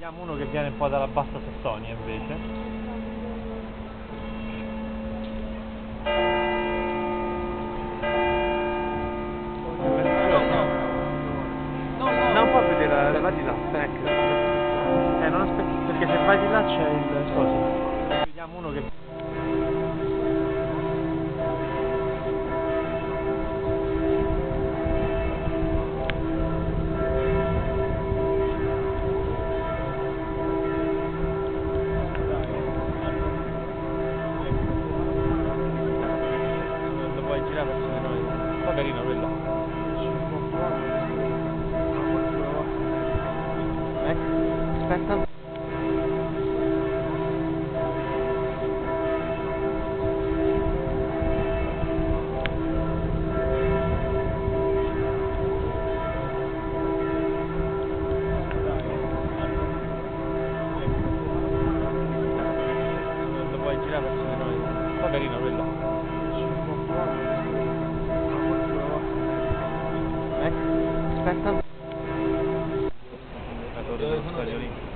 Vediamo uno che viene un po' dalla Bassa Sassonia invece. Non puoi vedere, va di là, ecco. Non aspetti, perché se vai di là c'è il coso. Vediamo uno che... Lo puoi girare verso di noi. Un po' carino quello. Ecco, aspetta. Lo puoi girare verso di noi. Un po' carino quello. Ecco, aspetta. La torre dello stadio lì.